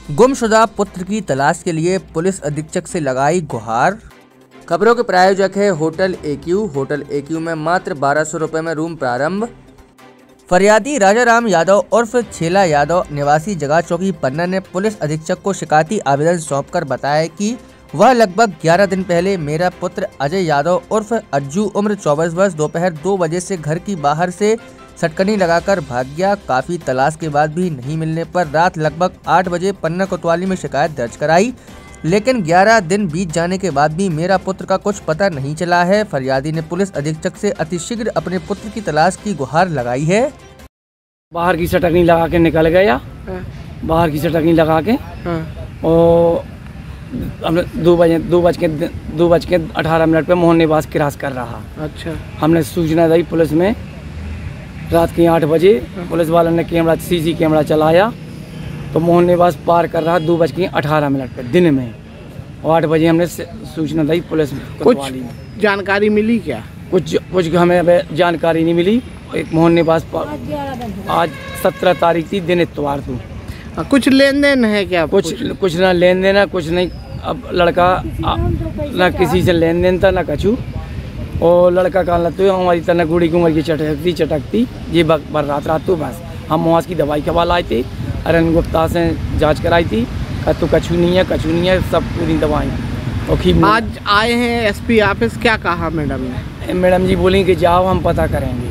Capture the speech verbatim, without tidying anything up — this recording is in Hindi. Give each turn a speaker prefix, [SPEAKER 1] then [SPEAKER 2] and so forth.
[SPEAKER 1] गुमशुदा पुत्र की तलाश के लिए पुलिस अधीक्षक से लगाई गुहार। खबरों के प्रायोजक है होटल एक्यू। होटल एक्यू में मात्र बारह सौ रुपये में रूम प्रारंभ। फरियादी राजा राम यादव उर्फ छेला यादव निवासी जगह चौकी पन्ना ने पुलिस अधीक्षक को शिकायती आवेदन सौंपकर बताया कि वह लगभग ग्यारह दिन पहले मेरा पुत्र अजय यादव उर्फ अज्जू उम्र चौबीस वर्ष दोपहर दो बजे से घर की बाहर से सटकनी लगाकर भाग गया। काफी तलाश के बाद भी नहीं मिलने पर रात लगभग आठ बजे पन्ना कोतवाली में शिकायत दर्ज कराई, लेकिन ग्यारह दिन बीत जाने के बाद भी मेरा पुत्र का कुछ पता नहीं चला है। फरियादी ने पुलिस अधीक्षक से अतिशीघ्र अपने पुत्र की तलाश की गुहार लगाई है।
[SPEAKER 2] बाहर की सटकनी लगा के निकल गया, बाहर की सटकनी लगा के और हमने दो बजे दो बज के दो बज के अठारह मिनट पे मोहन निवास क्रॉस कर रहा। अच्छा, हमने सूचना दी पुलिस में। रात के आठ बजे पुलिस वालों ने कैमरा सीसी कैमरा चलाया तो मोहन निवास पार कर रहा दो बज के अठारह मिनट पे दिन में, और आठ बजे हमने सूचना दी पुलिस में।
[SPEAKER 3] कुछ जानकारी मिली क्या?
[SPEAKER 2] कुछ कुछ हमें अब जानकारी नहीं मिली। एक मोहन निवास आज सत्रह तारीख थी, दिन इतवार थी।
[SPEAKER 3] कुछ लेन देन है क्या?
[SPEAKER 2] कुछ कुछ ना लेन देन है, कुछ नहीं। अब लड़का ना किसी से लेन देन था ना कछू, और लड़का कहाँ लगते हमारी तरह गुड़ी की उम्र की चटकती चटकती ये बर रात रात तो बस हम वहाँ की दवाई के वाल आए थे। अरन गुप्ता से जांच कराई थी, तो कछू नहीं है कछू नहीं है, सब पूरी दवाई। और
[SPEAKER 3] आज आए हैं एसपी ऑफिस, क्या कहा मैडम ने?
[SPEAKER 2] मैडम जी बोली कि जाओ हम पता करेंगे।